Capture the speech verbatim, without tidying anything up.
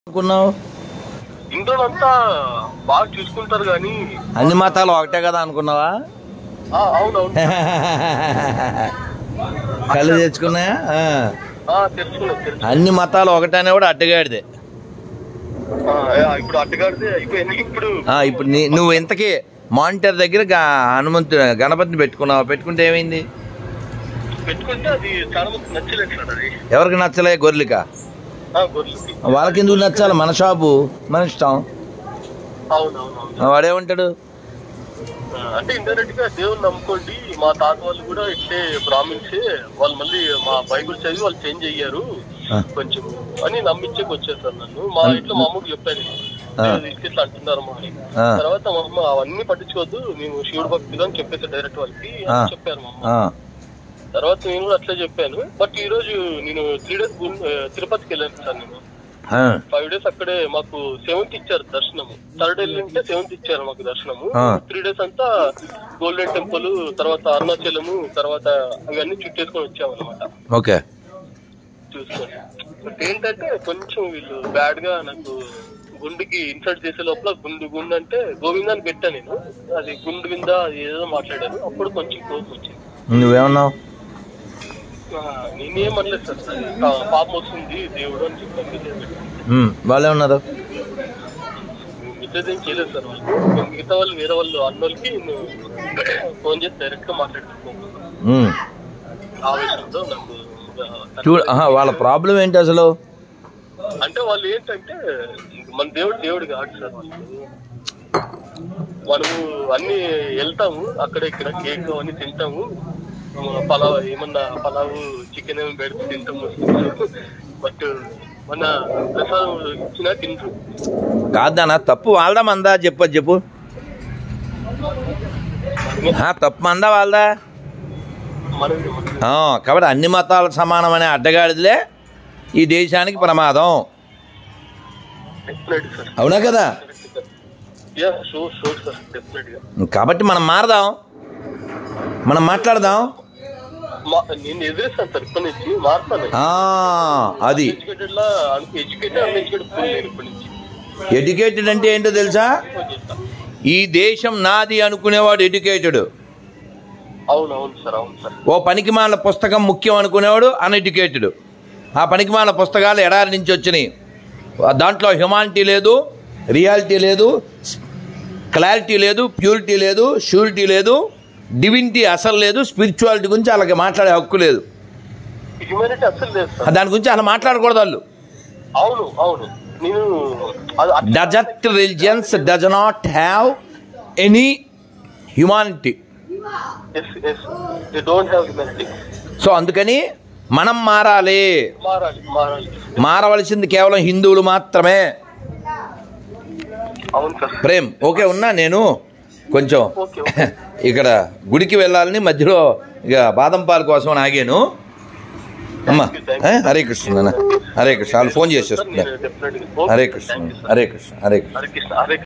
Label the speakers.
Speaker 1: అనుకున్నావు?
Speaker 2: ఇంట్లో అంతా బాగా చూసుకుంటారు కానీ
Speaker 1: అన్ని మతాలు ఒకటే కదా అనుకున్నావా?
Speaker 2: అవునవును.
Speaker 1: కళ్ళు తెచ్చుకున్నాయా? అన్ని మతాలు ఒకటనే కూడా అడ్డగాడిదే.
Speaker 2: ఇప్పుడు అడ్డగాడిదే అయిపోయింది. ఇప్పుడు
Speaker 1: ఇప్పుడు నువ్వు ఇంతకీ మానిటర్ దగ్గర హనుమంతు గణపతిని పెట్టుకున్నావు, పెట్టుకుంటే ఏమైంది?
Speaker 2: పెట్టుకుంటే అది చాలా మంది నచ్చలేదు సార్. అది
Speaker 1: ఎవరికి నచ్చలే? గొర్రెలిక వాళ్ళకి ఎందుకు నచ్చాలి? మన షాపు మన ఇష్టం. వాడేమంటాడు
Speaker 2: అంటే ఇండైరెక్ట్ గా దేవుని నమ్ముకోండి, మా తాత వాళ్ళు కూడా ఇట్లే బ్రాహ్మిన్సే, వాళ్ళు మళ్ళీ మా బైబుల్ చదివి వాళ్ళు చేంజ్ అయ్యారు కొంచెం అని నమ్మించేకి వచ్చేసారు నన్ను. మా ఇంట్లో మా అమ్మకు చెప్పాను ఇట్లా అంటున్నారు మా అని. తర్వాత మా అమ్మ అవన్నీ పట్టించుకోవద్దు, నేను శివుడు భక్తులు అని చెప్పేసి డైరెక్ట్ వాళ్ళకి చెప్పారు మా అమ్మ. తర్వాత నేను కూడా అట్లా చెప్పాను. బట్ ఈ రోజు నేను త్రీ డేస్ తిరుపతికి వెళ్ళాను సార్. నేను ఫైవ్ డేస్ అక్కడే మాకు సెవెంత్ ఇచ్చారు దర్శనము. థర్డ్ వెళ్ళింటే సెవెంత్ ఇచ్చారు మాకు దర్శనము. త్రీ డేస్ అంతా గోల్డెన్ టెంపుల్, తర్వాత అరుణాచలము, తర్వాత అవన్నీ చుట్టేసుకొని వచ్చాము అనమాట.
Speaker 1: ఓకే
Speaker 2: చూసుకోండి. బట్ ఏంటంటే కొంచెం వీళ్ళు బ్యాడ్ గా నాకు గుండుకి ఇన్సర్ట్ చేసే లోపల గుండు గుండు అంటే గోవిందాన్ని పెట్టా నేను. అది గుండు విందా ఏదో మాట్లాడాను. అప్పుడు కొంచెం కోపం వచ్చింది.
Speaker 1: నువ్వేమన్నావు?
Speaker 2: నేనేమనలేదు సార్, పాపం వస్తుంది దేవుడు అని చెప్పాను.
Speaker 1: వాళ్ళే ఉన్నారు
Speaker 2: మిగతా ఏం చేయలేదు సార్. వాళ్ళు మిగతా వాళ్ళు వేరే వాళ్ళు అన్నోళ్ళకి ఫోన్ చేసి డైరెక్ట్ గా మాట్లాడుతున్నాను. ఆ విషయంలో నాకు
Speaker 1: వాళ్ళ ప్రాబ్లం ఏంటి అసలు
Speaker 2: అంటే వాళ్ళు ఏంటంటే మన దేవుడు దేవుడు కాదు సార్. మనము అన్ని వెళ్తాము అక్కడ ఇక్కడ కేక్ అన్ని తింటాము, పలావ్ ఏమన్నా పలావ్ చికెన్ ఏమైనా పెడితే తింటాము. బట్ మన ప్రసాదం ఇచ్చినా తింటారు.
Speaker 1: కాదన్నా తప్పు వాళ్ళదా మందా? చెప్పదు చెప్పు. తప్పు మందా వాళ్ళదా? కాబట్టి అన్ని మతాలకు సమానమనే అడ్డగాడిదిలే ఈ దేశానికి ప్రమాదం. అవునా కదా? కాబట్టి మనం మారదాం, మనం మాట్లాడదాం. అది ఎడ్యుకేటెడ్ అంటే ఏంటో తెలుసా? ఈ దేశం నాది అనుకునేవాడు ఎడ్యుకేటెడ్. ఓ పనికిమాల పుస్తకం ముఖ్యం అనుకునేవాడు అన్ఎడ్యుకేటెడ్. ఆ పనికిమాల పుస్తకాలు ఎడారి నుంచి వచ్చినాయి, దాంట్లో హ్యుమానిటీ లేదు, రియాలిటీ లేదు, క్లారిటీ లేదు, ప్యూరిటీ లేదు, ష్యూరిటీ లేదు, డివినిటీ అసలు లేదు, స్పిరిచువాలిటీ గురించి అలాగే మాట్లాడే హక్కు లేదు. దాని గురించి అలా మాట్లాడకూడదు వాళ్ళు. Desert religions does not have any humanity. So అందుకని మనం మారాలి. మారవలసింది కేవలం హిందువులు మాత్రమే. ప్రేమ్ ఓకే ఉన్నా నేను కొంచెం ఇక్కడ గుడికి వెళ్ళాలని మధ్యలో ఇక బాదం పాలు కోసం ఆగాను. అమ్మా హరే కృష్ణ నాన్న, హరే కృష్ణ. వాళ్ళు ఫోన్ చేసేస్తున్నారు. హరే కృష్ణ, హరే కృష్ణ, హరే కృష్ణ.